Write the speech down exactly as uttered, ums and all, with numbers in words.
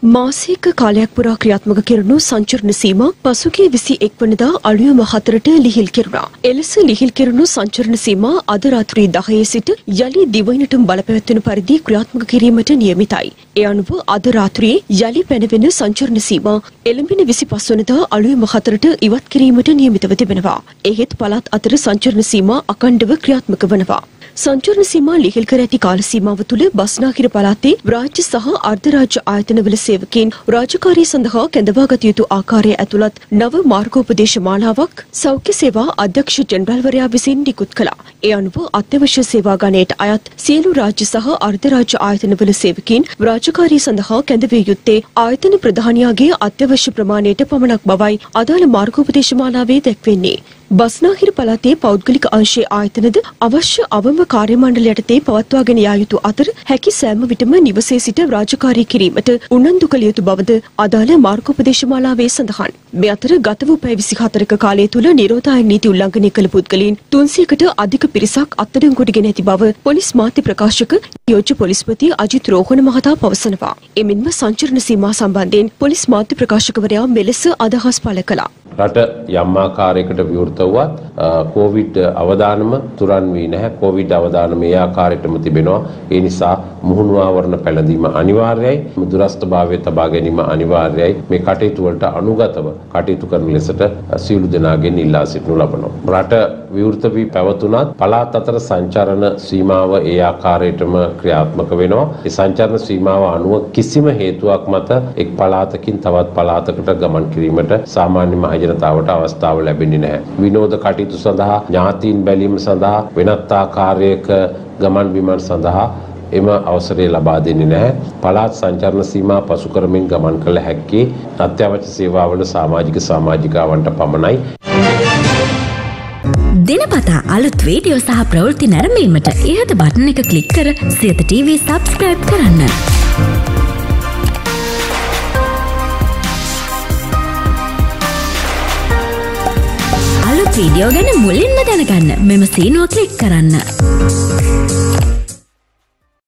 මාසික කාලයක් පුරා ක්‍රියාත්මක කෙරුණු සංචරණ සීමා පසුගිය විසි එක් වනදා අලුයම හතරට ලිහිල් කෙරුණා. එලෙස ලිහිල් කෙරුණු සංචරණ සීමා අද රාත්‍රී දහයේ සිට යලි දිවයිනටම බලපැවැත්වෙන පරිදි ක්‍රියාත්මක කිරීමට නියමිතයි. ඒ අනුව අද රාත්‍රියේ යලි පැනවෙන සංචරණ සීමා එළඹෙන විසි පහ වනදා අලුයම හතරට ඉවත් කිරීමට නියමිතව තිබෙනවා. එහෙත් පළාත් අතර සංචරණ සීමා අඛණ්ඩව ක්‍රියාත්මක වනවා. සංචරණ සීමා ලිහිල් කර ඇති කාල සීමාව තුළ බස්නාහිර පළාතේ රාජ්‍ය සහ අර්ධ රාජ්‍ය ආයතනවල සේවකීන් රාජකාරී සඳහා කැඳවාගත යුතු ආකාරය ඇතුළත් නව මාර්ගෝපදේශ මාලාවක් සෞඛ්‍ය සේවා අධ්‍යක්ෂ ජෙනරාල්වරයා විසින් නිකුත් කළා. ඒ අනුව අත්‍යවශ්‍ය සේවා ගණයට අයත් සියලු රාජ්‍ය සහ අර්ධ රාජ්‍ය ආයතනවල සේවකීන් රාජකාරී සඳහා කැඳවිය යුත්තේ ආයතන ප්‍රධානියාගේ අත්‍යවශ්‍ය ප්‍රමාණයට පමණක් බවයි අදාළ මාර්ගෝපදේශ මාලාවේ දැක්වෙන්නේ. බස්නාහිර පළාතේ පෞද්ගලික අංශයේ ආයතනද අවශ්‍ය අවම කාර්ය මණ්ඩල යටතේ පවත්වාගෙන යා යුතු අතර හැකි සෑම විටම නිවසේ සිට රාජකාරී කිරීමට උනන්දු කළ යුතු බවද අදාළ මාර්ගෝපදේශ මාලාවේ සඳහන්. මේ අතර ගත වූ පැය විසි හතරක කාලය තුළ නිරෝධායන නීති උල්ලංඝනය කළ පුද්ගලයන් තුන්සියයකට අධික පිරිසක් අත්අඩංගුවට ගෙන ඇති බව පොලිස් මාධ්‍ය ප්‍රකාශක යෝජ්‍ය පොලිස්පති අජිත් රෝහණ මහතා පවසනවා. එමෙන්ම සංචරණ සීමා සම්බන්ධයෙන් පොලිස් මාධ්‍ය ප්‍රකාශකවරයා මෙලෙස අදහස් පළ කළා. රට යම් ආකාරයකට විවෘත වුවත් කොවිඩ් අවදානම තුරන් වී නැහැ. කොවිඩ් අවදානම ඒ ආකාරයටම තිබෙනවා. ඒ නිසා මුහුණු ආවරණ පැළඳීම අනිවාර්යයි. දුරස්ථභාවය තබා ගැනීම අනිවාර්යයි. මේ කටයුතු වලට අනුගතව කටයුතු කරන ලෙසට සියලු දෙනාගෙන් ඉල්ලා සිටිනු ලබනවා. රට විවෘත වී පැවතුනත් පළාත් අතර සංචරණ සීමාව ඒ ආකාරයටම ක්‍රියාත්මක වෙනවා. ඒ සංචරණ සීමාව අනුව කිසිම හේතුවක් මත එක් පළාතකින් තවත් පළාතකට ගමන් කිරීමට සාමාන්‍ය මහ ජනතාවට අවස්ථාව ලැබෙන්නේ නැහැ. විනෝද කටයුතු සඳහා, ඥාතීන් බැලීම සඳහා, වෙනත් ආකාරයක ගමන් බිමන් සඳහා එම අවසරය ලබා දෙන්නේ නැහැ. පළාත් සංචරණ සීමා පසු කරමින් ගමන් කළ හැක්කේ අත්‍යවශ්‍ය සේවාවල සමාජික සමාජිකාවන්ට පමණයි. දිනපතා අලුත් වීඩියෝ සහ ප්‍රවෘත්ති නැරඹීමට ඉහත බටන් එක ක්ලික් කර සියත ටීවී සබ්ස්ක්‍රයිබ් කරන්න. අලුත් වීඩියෝ ගැන මුලින්ම දැනගන්න මෙම සීනුව ක්ලික් කරන්න.